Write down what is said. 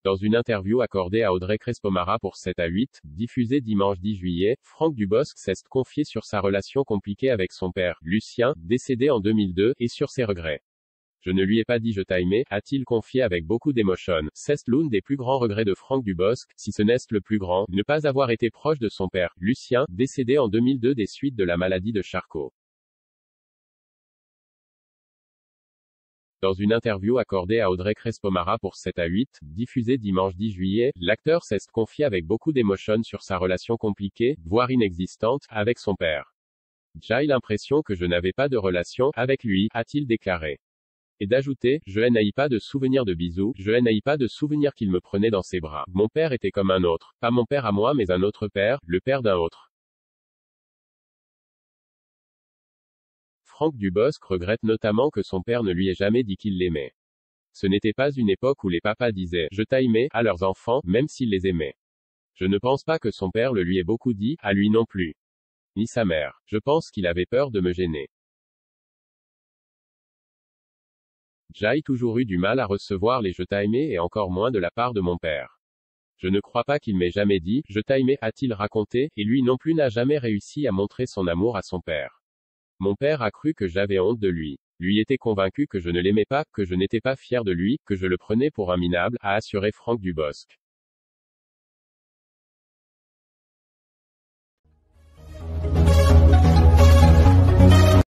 Dans une interview accordée à Audrey Crespo-Mara pour 7 à 8, diffusée dimanche 10 juillet, Franck Dubosc s'est confié sur sa relation compliquée avec son père, Lucien, décédé en 2002, et sur ses regrets. Je ne lui ai pas dit je t'aimais, a-t-il confié avec beaucoup d'émotion. C'est l'un des plus grands regrets de Franck Dubosc, si ce n'est le plus grand, ne pas avoir été proche de son père, Lucien, décédé en 2002 des suites de la maladie de Charcot. Dans une interview accordée à Audrey Crespo-Mara pour 7 à 8, diffusée dimanche 10 juillet, l'acteur s'est confié avec beaucoup d'émotion sur sa relation compliquée, voire inexistante, avec son père. J'ai l'impression que je n'avais pas de relation avec lui, a-t-il déclaré. Et d'ajouter, je n'ai pas de souvenir de bisous, je n'ai pas de souvenir qu'il me prenait dans ses bras. Mon père était comme un autre. Pas mon père à moi mais un autre père, le père d'un autre. Franck Dubosc regrette notamment que son père ne lui ait jamais dit qu'il l'aimait. Ce n'était pas une époque où les papas disaient « je t'aimais » à leurs enfants, même s'ils les aimaient. Je ne pense pas que son père le lui ait beaucoup dit, à lui non plus. Ni sa mère. Je pense qu'il avait peur de me gêner. J'ai toujours eu du mal à recevoir les « je t'aimais » et encore moins de la part de mon père. Je ne crois pas qu'il m'ait jamais dit « je t'aimais » a-t-il raconté, et lui non plus n'a jamais réussi à montrer son amour à son père. Mon père a cru que j'avais honte de lui. Lui était convaincu que je ne l'aimais pas, que je n'étais pas fier de lui, que je le prenais pour un minable, a assuré Franck Dubosc.